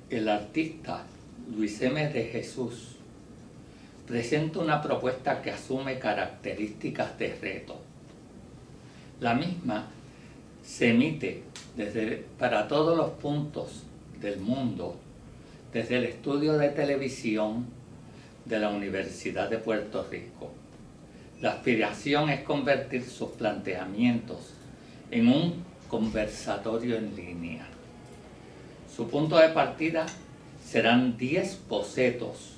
el artista Luis M. de Jesús presenta una propuesta que asume características de reto. La misma se emite para todos los puntos del mundo desde el estudio de televisión de la Universidad de Puerto Rico. La aspiración es convertir sus planteamientos en un conversatorio en línea. Su punto de partida serán 10 bocetos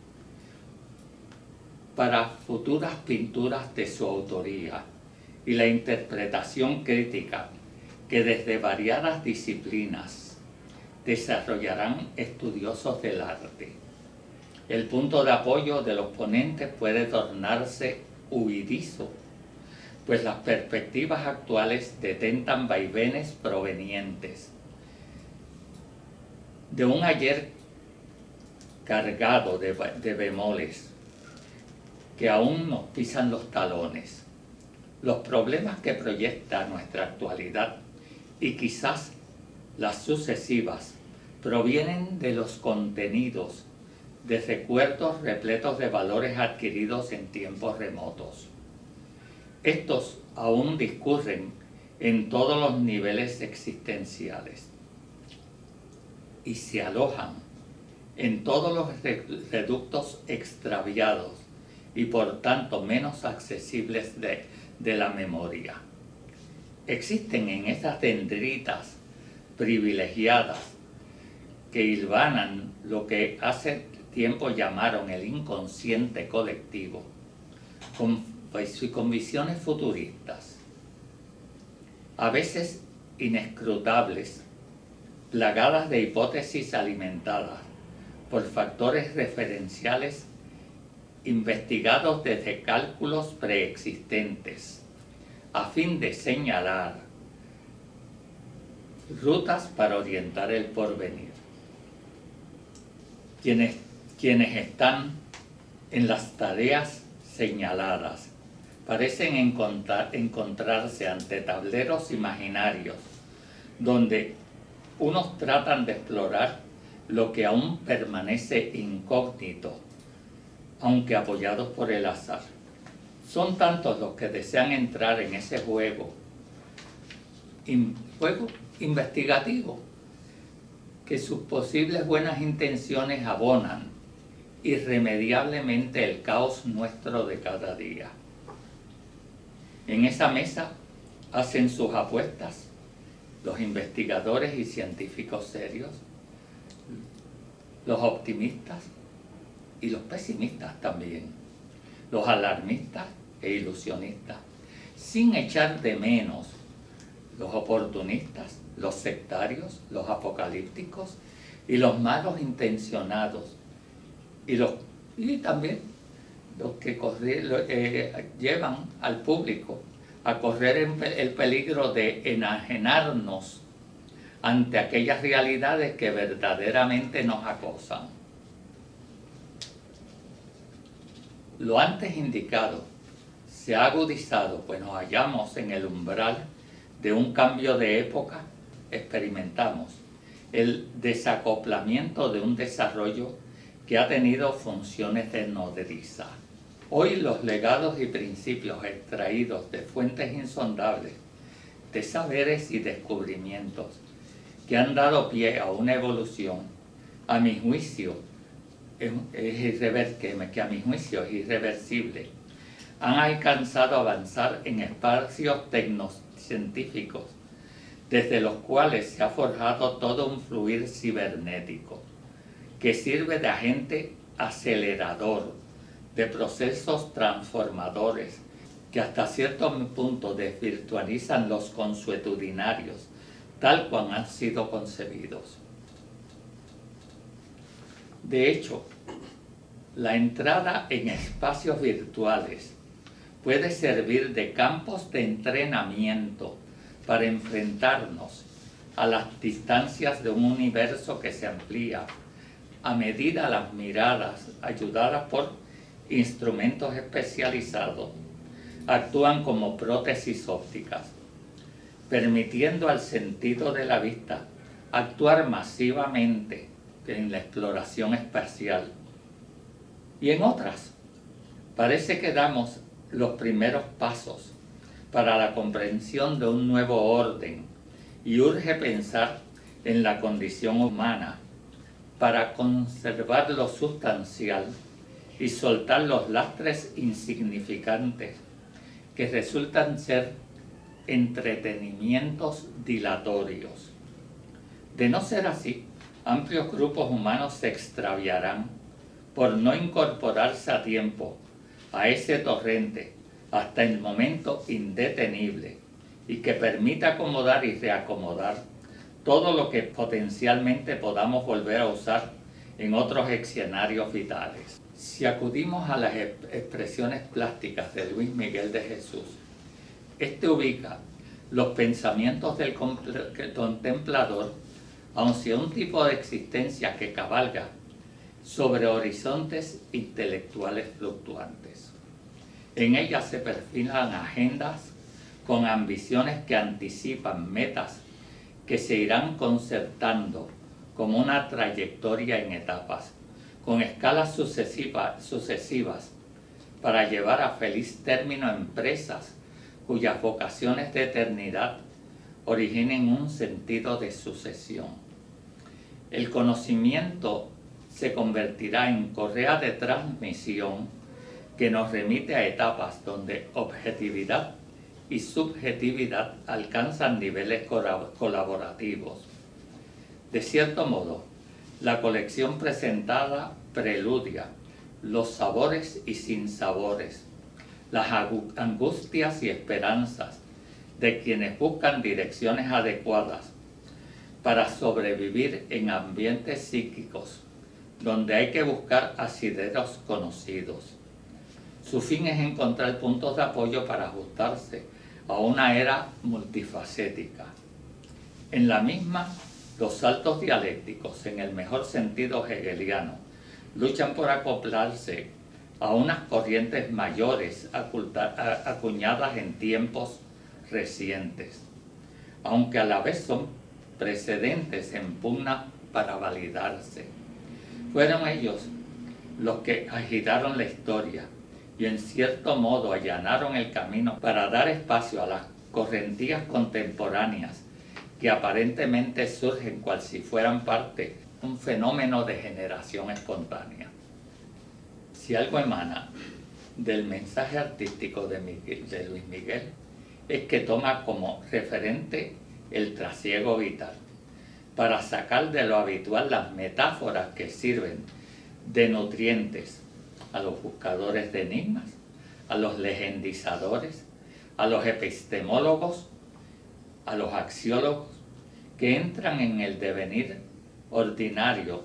para futuras pinturas de su autoría y la interpretación crítica que desde variadas disciplinas desarrollarán estudiosos del arte. El punto de apoyo de los ponentes puede tornarse huidizo, pues las perspectivas actuales detentan vaivenes provenientes de un ayer cargado de bemoles que aún nos pisan los talones. Los problemas que proyecta nuestra actualidad y quizás las sucesivas provienen de los contenidos de recuerdos repletos de valores adquiridos en tiempos remotos. Estos aún discurren en todos los niveles existenciales y se alojan en todos los reductos extraviados y por tanto menos accesibles de la memoria. Existen en esas dendritas privilegiadas que hilvanan lo que hace tiempo llamaron el inconsciente colectivo, con visiones futuristas, a veces inescrutables, plagadas de hipótesis alimentadas por factores referenciales investigados desde cálculos preexistentes, a fin de señalar rutas para orientar el porvenir. Quienes están en las tareas señaladas parecen encontrarse ante tableros imaginarios donde unos tratan de explorar lo que aún permanece incógnito, aunque apoyados por el azar. Son tantos los que desean entrar en ese juego investigativo, que sus posibles buenas intenciones abonan irremediablemente el caos nuestro de cada día. En esa mesa hacen sus apuestas los investigadores y científicos serios, los optimistas y los pesimistas también, los alarmistas e ilusionistas, sin echar de menos los oportunistas, los sectarios, los apocalípticos y los malos intencionados, y también los que llevan al público a correr el peligro de enajenarnos ante aquellas realidades que verdaderamente nos acosan. Lo antes indicado se ha agudizado, pues nos hallamos en el umbral de un cambio de época. Experimentamos el desacoplamiento de un desarrollo que ha tenido funciones de nodriza. Hoy los legados y principios extraídos de fuentes insondables, de saberes y descubrimientos que han dado pie a una evolución, a mi juicio, es irreversible, han alcanzado a avanzar en espacios tecnocientíficos, desde los cuales se ha forjado todo un fluir cibernético, que sirve de agente acelerador de procesos transformadores que hasta cierto punto desvirtualizan los consuetudinarios, tal cual han sido concebidos. De hecho, la entrada en espacios virtuales puede servir de campos de entrenamiento para enfrentarnos a las distancias de un universo que se amplía a medida las miradas, ayudadas por instrumentos especializados, actúan como prótesis ópticas, permitiendo al sentido de la vista actuar masivamente en la exploración espacial. Y en otras, parece que damos los primeros pasos para la comprensión de un nuevo orden y urge pensar en la condición humana para conservar lo sustancial y soltar los lastres insignificantes que resultan ser entretenimientos dilatorios. De no ser así, amplios grupos humanos se extraviarán por no incorporarse a tiempo a ese torrente hasta el momento indetenible y que permita acomodar y reacomodar todo lo que potencialmente podamos volver a usar en otros escenarios vitales. Si acudimos a las expresiones plásticas de Luis Miguel de Jesús, este ubica los pensamientos del contemplador hacia un tipo de existencia que cabalga sobre horizontes intelectuales fluctuantes. En ellas se perfilan agendas con ambiciones que anticipan metas que se irán concertando como una trayectoria en etapas, con escalas sucesivas para llevar a feliz término empresas cuyas vocaciones de eternidad originen un sentido de sucesión. El conocimiento se convertirá en correa de transmisión que nos remite a etapas donde objetividad y subjetividad alcanzan niveles colaborativos. De cierto modo, la colección presentada preludia los sabores y sinsabores, las angustias y esperanzas de quienes buscan direcciones adecuadas para sobrevivir en ambientes psíquicos donde hay que buscar asideros conocidos. Su fin es encontrar puntos de apoyo para ajustarse a una era multifacética. En la misma, los saltos dialécticos, en el mejor sentido hegeliano, luchan por acoplarse a unas corrientes mayores acuñadas en tiempos recientes, aunque a la vez son precedentes en pugna para validarse. Fueron ellos los que agitaron la historia y en cierto modo allanaron el camino para dar espacio a las correntías contemporáneas que aparentemente surgen cual si fueran parte de un fenómeno de generación espontánea. Si algo emana del mensaje artístico de Luis Miguel, es que toma como referente el trasiego vital, para sacar de lo habitual las metáforas que sirven de nutrientes a los buscadores de enigmas, a los legendizadores, a los epistemólogos, a los axiólogos, que entran en el devenir ordinario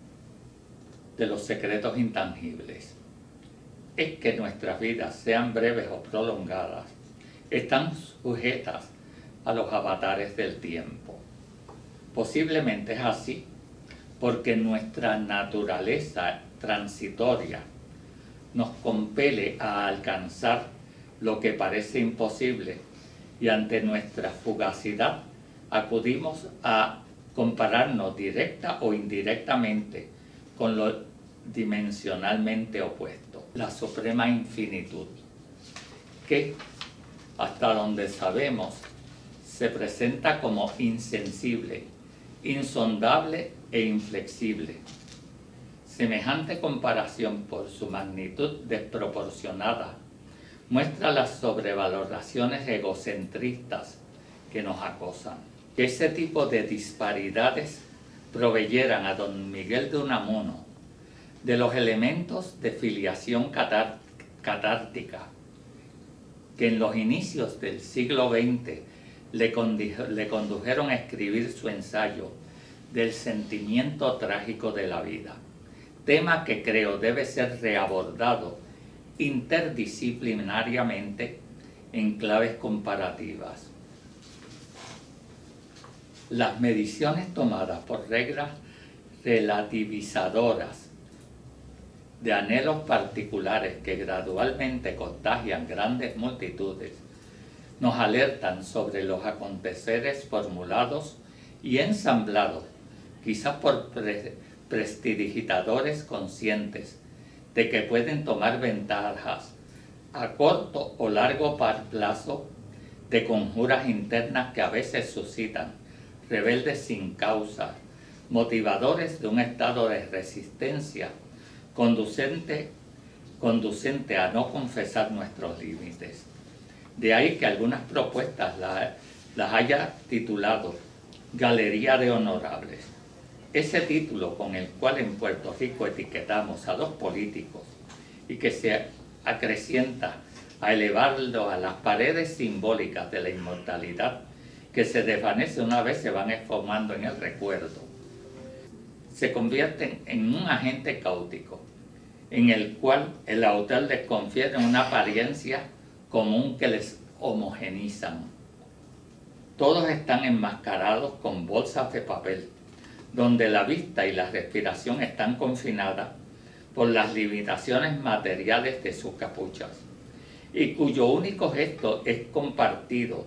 de los secretos intangibles. Es que nuestras vidas, sean breves o prolongadas, están sujetas a los avatares del tiempo. Posiblemente es así porque nuestra naturaleza transitoria nos compele a alcanzar lo que parece imposible y ante nuestra fugacidad acudimos a compararnos directa o indirectamente con lo dimensionalmente opuesto, la suprema infinitud, que hasta donde sabemos se presenta como insensible, insondable e inflexible. Semejante comparación por su magnitud desproporcionada muestra las sobrevaloraciones egocentristas que nos acosan. Que ese tipo de disparidades proveyeran a don Miguel de Unamuno de los elementos de filiación catártica que en los inicios del siglo XX le condujeron a escribir su ensayo del sentimiento trágico de la vida, tema que creo debe ser reabordado interdisciplinariamente en claves comparativas. Las mediciones tomadas por reglas relativizadoras de anhelos particulares que gradualmente contagian grandes multitudes nos alertan sobre los aconteceres formulados y ensamblados, quizás por prestidigitadores conscientes de que pueden tomar ventajas a corto o largo plazo de conjuras internas que a veces suscitan rebeldes sin causa, motivadores de un estado de resistencia conducente a no confesar nuestros límites. De ahí que algunas propuestas las haya titulado Galería de Honorables. Ese título con el cual en Puerto Rico etiquetamos a los políticos y que se acrecienta a elevarlo a las paredes simbólicas de la inmortalidad que se desvanece una vez se van esfumando en el recuerdo, se convierten en un agente cáutico en el cual el autor les confiere una apariencia común que les homogenizan. Todos están enmascarados con bolsas de papel, donde la vista y la respiración están confinadas por las limitaciones materiales de sus capuchas, y cuyo único gesto es compartido.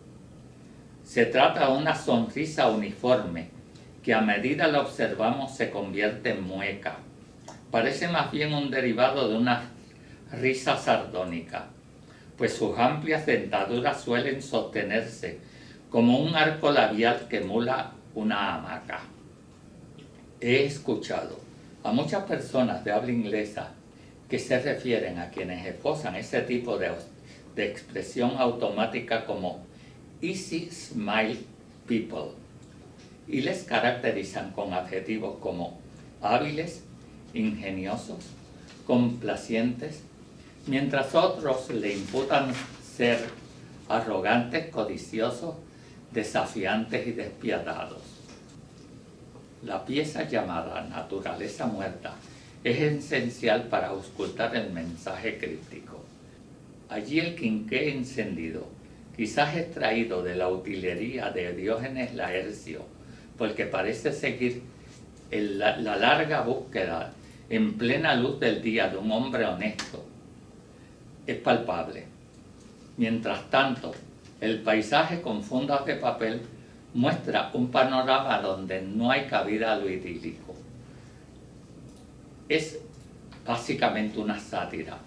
Se trata de una sonrisa uniforme que a medida la observamos se convierte en mueca. Parece más bien un derivado de una risa sardónica, pues sus amplias dentaduras suelen sostenerse como un arco labial que emula una hamaca. He escuchado a muchas personas de habla inglesa que se refieren a quienes esbozan ese tipo de expresión automática como easy smile people y les caracterizan con adjetivos como hábiles, ingeniosos, complacientes, mientras otros le imputan ser arrogantes, codiciosos, desafiantes y despiadados. La pieza llamada Naturaleza Muerta es esencial para auscultar el mensaje críptico. Allí el quinqué encendido, quizás extraído de la utilería de Diógenes Laercio, porque parece seguir la larga búsqueda en plena luz del día de un hombre honesto, es palpable. Mientras tanto, el paisaje con fundas de papel muestra un panorama donde no hay cabida a lo idílico. Es básicamente una sátira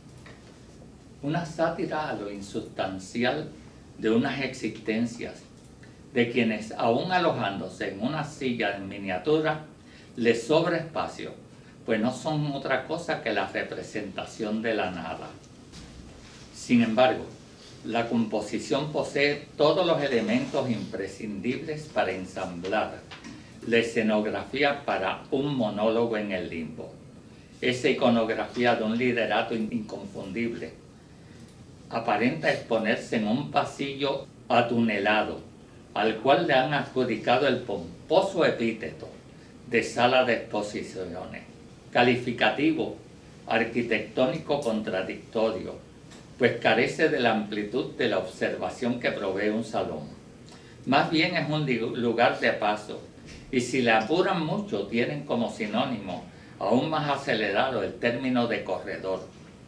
a lo insustancial de unas existencias de quienes, aún alojándose en una silla en miniatura, les sobra espacio, pues no son otra cosa que la representación de la nada. Sin embargo, la composición posee todos los elementos imprescindibles para ensamblar la escenografía para un monólogo en el limbo. Esa iconografía de un liderato inconfundible aparenta exponerse en un pasillo atunelado, al cual le han adjudicado el pomposo epíteto de sala de exposiciones, calificativo arquitectónico contradictorio, pues carece de la amplitud de la observación que provee un salón. Más bien es un lugar de paso, y si le apuran mucho tienen como sinónimo aún más acelerado el término de corredor.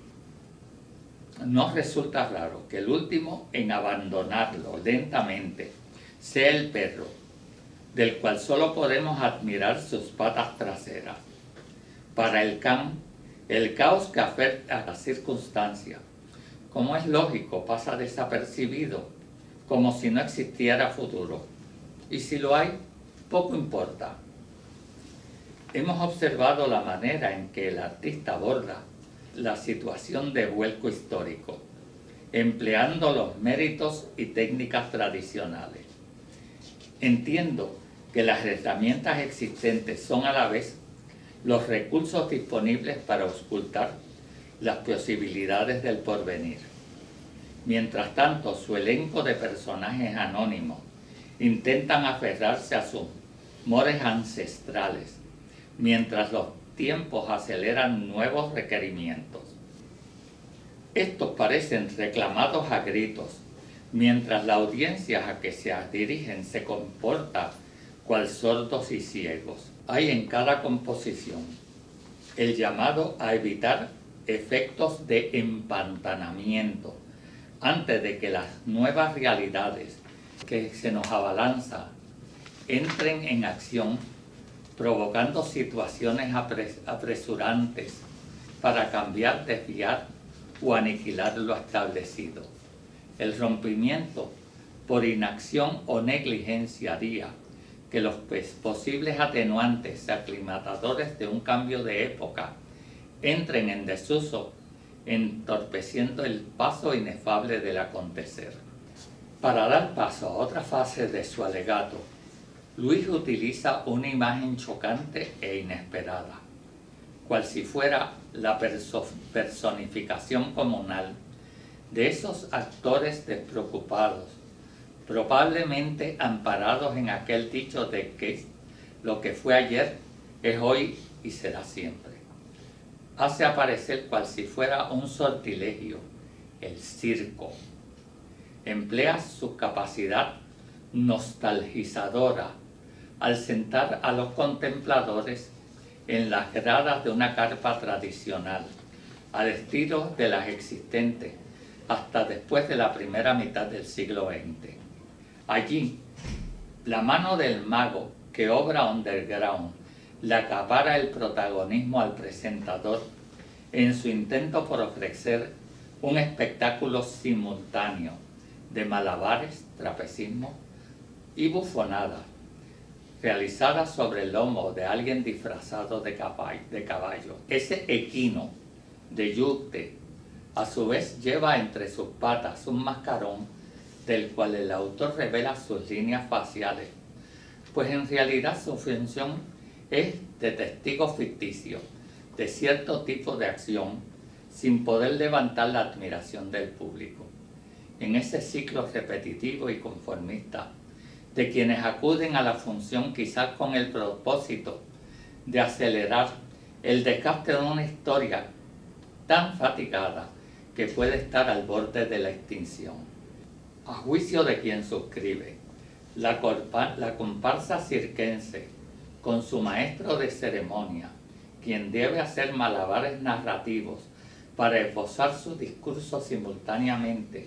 No resulta raro que el último en abandonarlo lentamente sea el perro, del cual solo podemos admirar sus patas traseras. Para el can, el caos que afecta a las circunstancias, como es lógico, pasa desapercibido, como si no existiera futuro. Y si lo hay, poco importa. Hemos observado la manera en que el artista aborda la situación de vuelco histórico, empleando los méritos y técnicas tradicionales. Entiendo que las herramientas existentes son a la vez los recursos disponibles para auscultar las posibilidades del porvenir. Mientras tanto, su elenco de personajes anónimos intentan aferrarse a sus mores ancestrales, mientras los tiempos aceleran nuevos requerimientos. Estos parecen reclamados a gritos, mientras la audiencia a que se dirigen se comporta cual sordos y ciegos. Hay en cada composición el llamado a evitar efectos de empantanamiento antes de que las nuevas realidades que se nos abalanzan entren en acción provocando situaciones apresurantes para cambiar, desviar o aniquilar lo establecido. El rompimiento por inacción o negligencia haría que los posibles atenuantes aclimatadores de un cambio de época entren en desuso, entorpeciendo el paso inefable del acontecer. Para dar paso a otra fase de su alegato, Luis utiliza una imagen chocante e inesperada, cual si fuera la personificación comunal de esos actores despreocupados, probablemente amparados en aquel dicho de que lo que fue ayer es hoy y será siempre. Hace aparecer cual si fuera un sortilegio, el circo. Emplea su capacidad nostalgizadora al sentar a los contempladores en las gradas de una carpa tradicional, al estilo de las existentes hasta después de la primera mitad del siglo XX. Allí, la mano del mago que obra underground le acapara el protagonismo al presentador en su intento por ofrecer un espectáculo simultáneo de malabares, trapecismo y bufonadas, realizadas sobre el lomo de alguien disfrazado de caballo. Ese equino de yute, a su vez, lleva entre sus patas un mascarón del cual el autor revela sus líneas faciales, pues en realidad su función es de testigo ficticio de cierto tipo de acción sin poder levantar la admiración del público. En ese ciclo repetitivo y conformista de quienes acuden a la función quizás con el propósito de acelerar el desgaste de una historia tan fatigada que puede estar al borde de la extinción. A juicio de quien suscribe, la comparsa circense, con su maestro de ceremonia, quien debe hacer malabares narrativos para esbozar su discurso simultáneamente,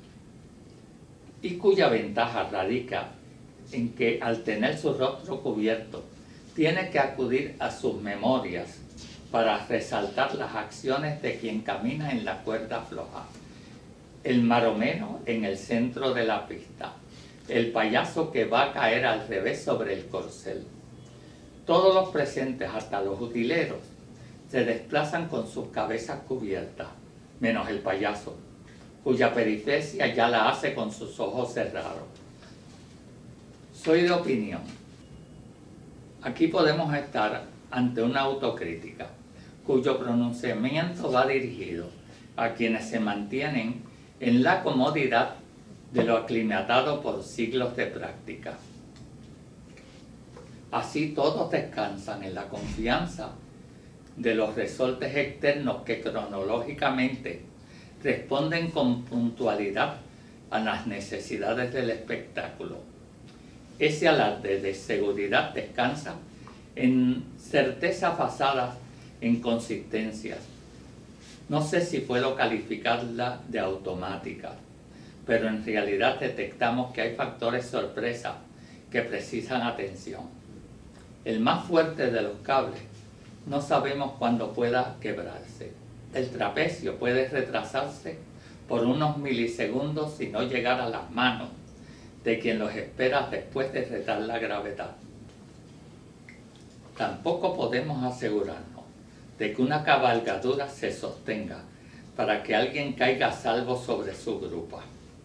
y cuya ventaja radica en que al tener su rostro cubierto, tiene que acudir a sus memorias para resaltar las acciones de quien camina en la cuerda floja. El maromero en el centro de la pista, el payaso que va a caer al revés sobre el corcel. Todos los presentes, hasta los utileros, se desplazan con sus cabezas cubiertas, menos el payaso, cuya periferia ya la hace con sus ojos cerrados. Soy de opinión. Aquí podemos estar ante una autocrítica, cuyo pronunciamiento va dirigido a quienes se mantienen en la comodidad de lo aclimatado por siglos de práctica. Así todos descansan en la confianza de los resortes externos que cronológicamente responden con puntualidad a las necesidades del espectáculo. Ese alarde de seguridad descansa en certezas basadas en consistencias. No sé si puedo calificarla de automática, pero en realidad detectamos que hay factores sorpresa que precisan atención. El más fuerte de los cables no sabemos cuándo pueda quebrarse. El trapecio puede retrasarse por unos milisegundos y no llegar a las manos de quien los espera después de retar la gravedad. Tampoco podemos asegurarnos de que una cabalgadura se sostenga para que alguien caiga a salvo sobre su grupa.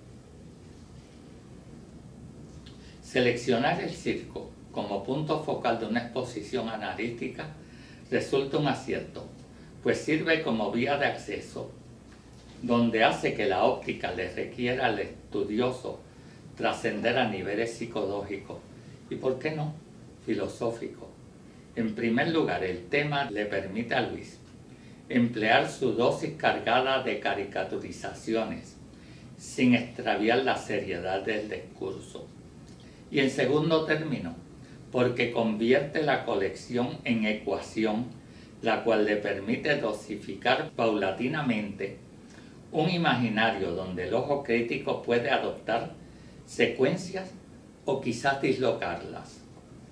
Seleccionar el circo como punto focal de una exposición analítica resulta un acierto, pues sirve como vía de acceso, donde hace que la óptica le requiera al estudioso trascender a niveles psicológicos y, ¿por qué no?, filosóficos. En primer lugar, el tema le permite a Luis emplear su dosis cargada de caricaturizaciones sin extraviar la seriedad del discurso. Y en segundo término, porque convierte la colección en ecuación, la cual le permite dosificar paulatinamente un imaginario donde el ojo crítico puede adoptar secuencias o quizás dislocarlas.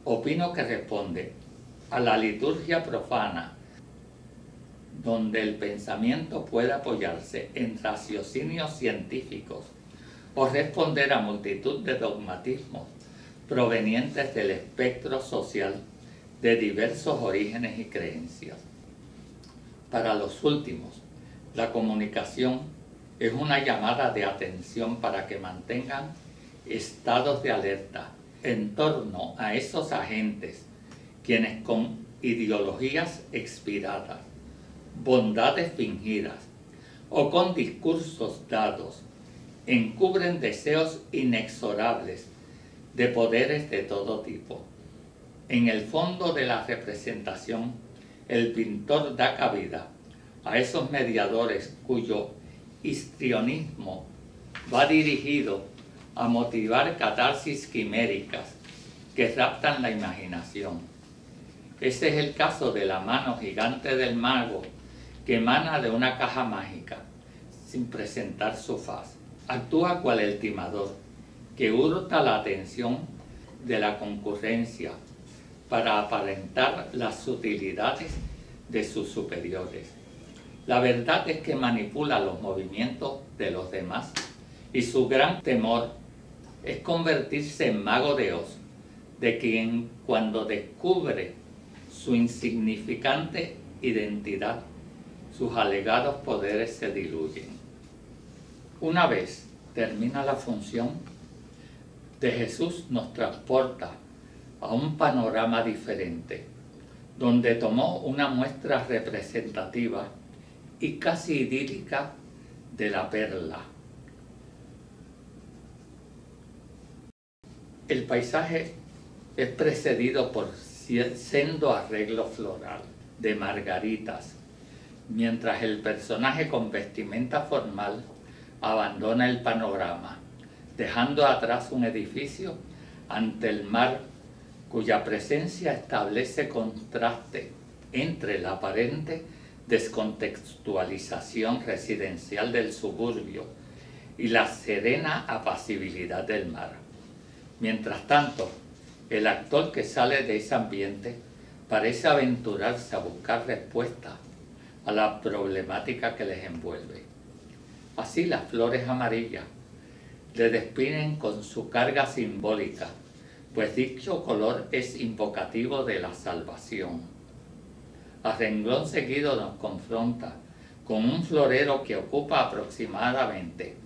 opino que responde a la liturgia profana, donde el pensamiento puede apoyarse en raciocinios científicos o responder a multitud de dogmatismos provenientes del espectro social de diversos orígenes y creencias. Para los últimos, la comunicación es una llamada de atención para que mantengan estados de alerta en torno a esos agentes, quienes con ideologías expiradas, bondades fingidas o con discursos dados encubren deseos inexorables de poderes de todo tipo. En el fondo de la representación, el pintor da cabida a esos mediadores cuyo histrionismo va dirigido a motivar catarsis quiméricas que raptan la imaginación. Ese es el caso de la mano gigante del mago que emana de una caja mágica sin presentar su faz. Actúa cual el timador que hurta la atención de la concurrencia para aparentar las sutilidades de sus superiores. La verdad es que manipula los movimientos de los demás y su gran temor es convertirse en mago de Oz, de quien cuando descubre su insignificante identidad, sus alegados poderes se diluyen. Una vez termina la función, de Jesús nos transporta a un panorama diferente, donde tomó una muestra representativa y casi idílica de la perla. El paisaje es precedido por sendo arreglo floral de margaritas, mientras el personaje con vestimenta formal abandona el panorama, dejando atrás un edificio ante el mar cuya presencia establece contraste entre la aparente descontextualización residencial del suburbio y la serena apacibilidad del mar. Mientras tanto, el actor que sale de ese ambiente parece aventurarse a buscar respuestas a la problemática que les envuelve. Así las flores amarillas le despiden con su carga simbólica, pues dicho color es invocativo de la salvación. A renglón seguido nos confronta con un florero que ocupa aproximadamente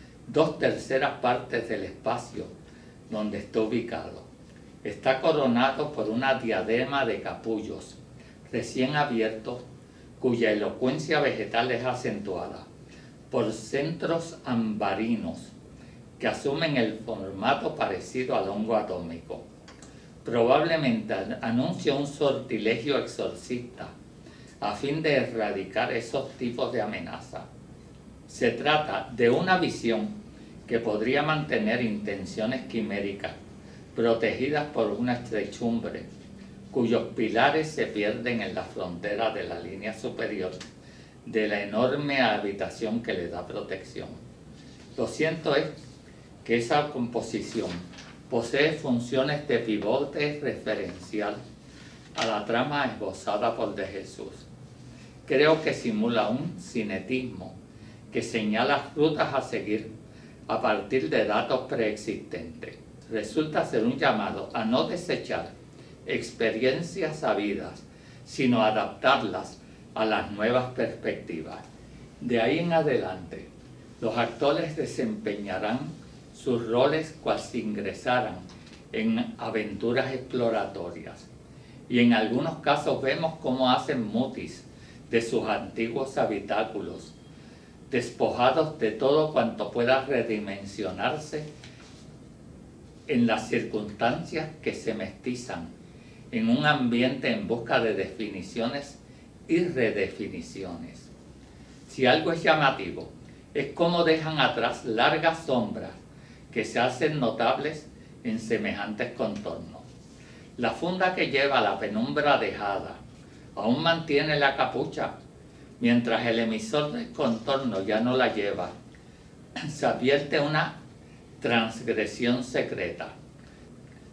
2/3 partes del espacio donde está ubicado. Está coronado por una diadema de capullos recién abiertos, cuya elocuencia vegetal es acentuada por centros ambarinos que asumen el formato parecido al hongo atómico. Probablemente anuncia un sortilegio exorcista a fin de erradicar esos tipos de amenaza. Se trata de una visión que podría mantener intenciones quiméricas protegidas por una estrechumbre cuyos pilares se pierden en la frontera de la línea superior de la enorme habitación que le da protección. Lo cierto es que esa composición posee funciones de pivote referencial a la trama esbozada por De Jesús. Creo que simula un cinetismo que señala rutas a seguir a partir de datos preexistentes. Resulta ser un llamado a no desechar experiencias sabidas, sino adaptarlas a las nuevas perspectivas. De ahí en adelante, los actores desempeñarán sus roles cual si ingresaran en aventuras exploratorias. Y en algunos casos vemos cómo hacen mutis de sus antiguos habitáculos, despojados de todo cuanto pueda redimensionarse en las circunstancias que se mestizan en un ambiente en busca de definiciones y redefiniciones. Si algo es llamativo, es cómo dejan atrás largas sombras que se hacen notables en semejantes contornos. La funda que lleva la penumbra dejada aún mantiene la capucha, mientras el emisor del contorno ya no la lleva. Se advierte una transgresión secreta.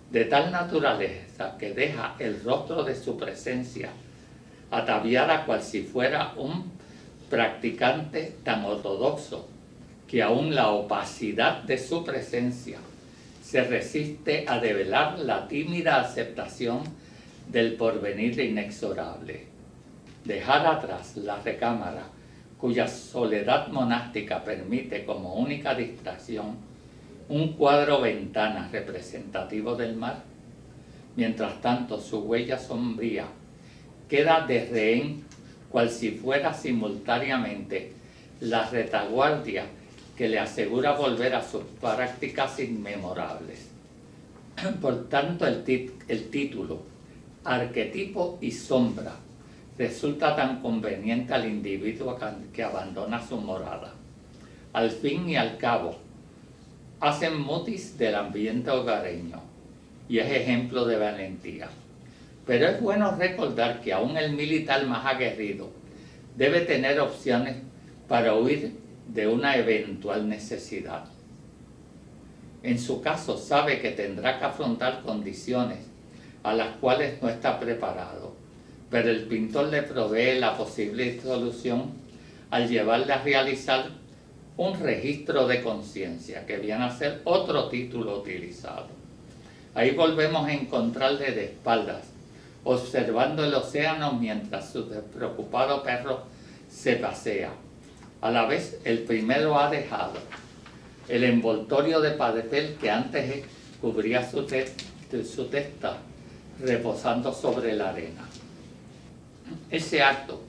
de tal naturaleza que deja el rostro de su presencia ataviada cual si fuera un practicante tan ortodoxo que aún la opacidad de su presencia se resiste a develar la tímida aceptación del porvenir inexorable. Dejar atrás la recámara, cuya soledad monástica permite como única distracción un cuadro ventana representativo del mar, mientras tanto su huella sombría queda de rehén cual si fuera simultáneamente la retaguardia que le asegura volver a sus prácticas inmemorables. Por tanto, el título, arquetipo y sombra, resulta tan conveniente al individuo que abandona su morada. Al fin y al cabo, hacen mutis del ambiente hogareño y es ejemplo de valentía. Pero es bueno recordar que aún el militar más aguerrido debe tener opciones para huir de una eventual necesidad. En su caso, sabe que tendrá que afrontar condiciones a las cuales no está preparado, pero el pintor le provee la posible solución al llevarle a realizar un registro de conciencia, que viene a ser otro título utilizado. Ahí volvemos a encontrarle de espaldas, observando el océano mientras su despreocupado perro se pasea. A la vez, el primero ha dejado el envoltorio de papel que antes cubría su testa, reposando sobre la arena. Ese acto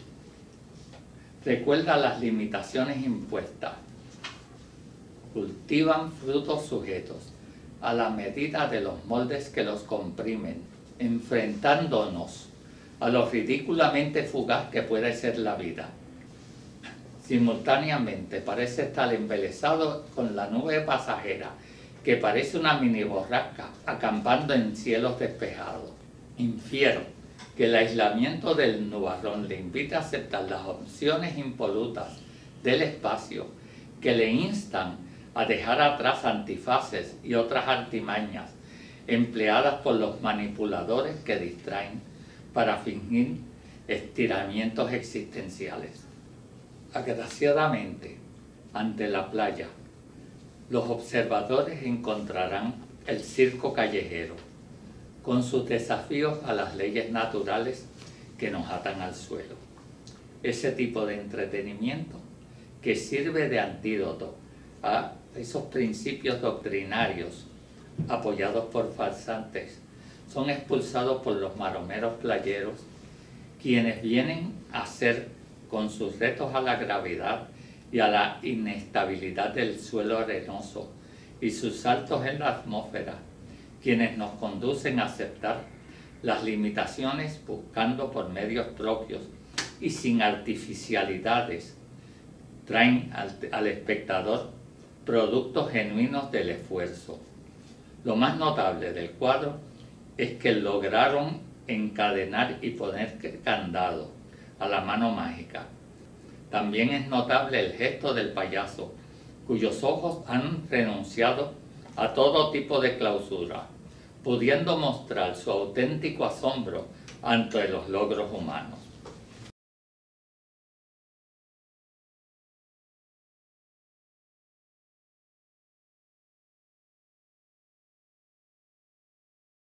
recuerda las limitaciones impuestas. Cultivan frutos sujetos a la medida de los moldes que los comprimen, enfrentándonos a lo ridículamente fugaz que puede ser la vida. Simultáneamente parece estar embelesado con la nube pasajera, que parece una mini borrasca acampando en cielos despejados. Infiero que el aislamiento del nubarrón le invita a aceptar las opciones impolutas del espacio que le instan a dejar atrás antifaces y otras artimañas empleadas por los manipuladores que distraen para fingir estiramientos existenciales. Agraciadamente, ante la playa, los observadores encontrarán el circo callejero, con sus desafíos a las leyes naturales que nos atan al suelo. Ese tipo de entretenimiento que sirve de antídoto a esos principios doctrinarios apoyados por farsantes son expulsados por los maromeros playeros, quienes vienen a hacer con sus retos a la gravedad y a la inestabilidad del suelo arenoso y sus saltos en la atmósfera, quienes nos conducen a aceptar las limitaciones buscando por medios propios y sin artificialidades, traen al espectador productos genuinos del esfuerzo. Lo más notable del cuadro es que lograron encadenar y poner candado a la mano mágica. También es notable el gesto del payaso, cuyos ojos han renunciado a todo tipo de clausura, pudiendo mostrar su auténtico asombro ante los logros humanos.